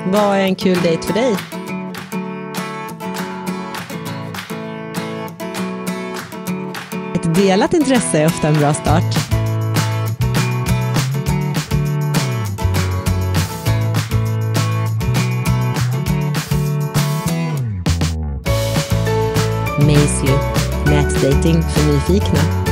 Vad är en kul dejt för dig? Ett delat intresse är ofta en bra start. Maisley, nätdating för nyfikna.